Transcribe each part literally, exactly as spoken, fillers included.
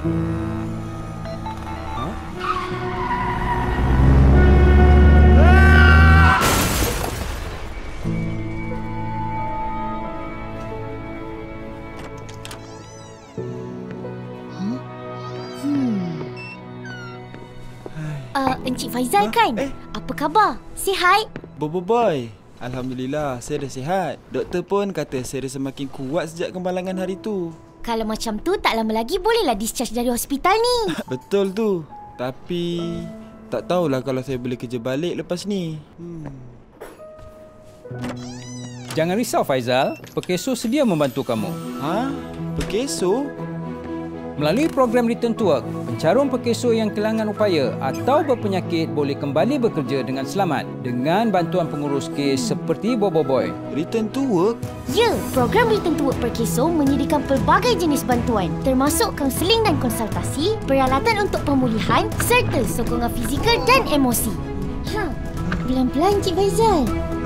Uh, Encik Faizal kan? Eh? Apa khabar? Sihat? Bobo boy, alhamdulillah saya dah sihat. Doktor pun kata saya dah semakin kuat sejak kemalangan hari tu. Kalau macam tu tak lama lagi bolehlah discharge dari hospital ni. Betul tu. Tapi tak tahulah kalau saya boleh kerja balik lepas ni. Hmm. Jangan risau Faizal, Pekeso sedia membantu kamu. Ha? Pekeso? Melalui program Return to Work, pencarum Pekeso yang kehilangan upaya atau berpenyakit boleh kembali bekerja dengan selamat dengan bantuan pengurus kes seperti Bobo Boy. Return to Work? Ya, program Return to Work Perkeso menyediakan pelbagai jenis bantuan termasuk kaunseling dan konsultasi, peralatan untuk pemulihan serta sokongan fizikal dan emosi. Ha, pelan-pelan Cik Faizal.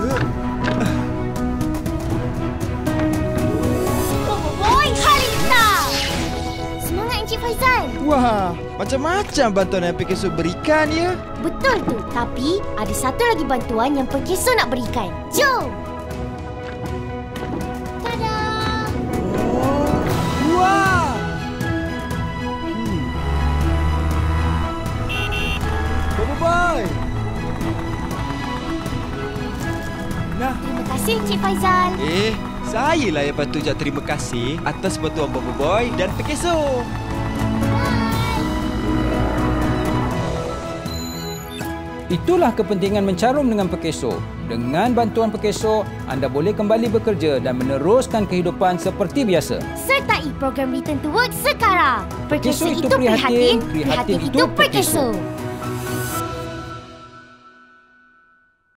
Bobo Boy Halita! Semangat Encik Faizal. Wah, macam-macam bantuan yang Pekeso berikan ya. Betul tu, tapi ada satu lagi bantuan yang Perkeso nak berikan. Jom! Tada! Wah! Hmm. Bobo boy! Nah, Terima kasih Encik Faizal. eh, saya lah yang patut ucap terima kasih atas bantuan Bobo Boy dan Pekeso. Itulah kepentingan mencarum dengan Pekeso. Dengan bantuan Pekeso, anda boleh kembali bekerja dan meneruskan kehidupan seperti biasa. Sertai program Return to Work sekarang. Perkeso Perkeso itu itu prihatin, prihatin, prihatin prihatin itu itu Perkeso. Perkeso.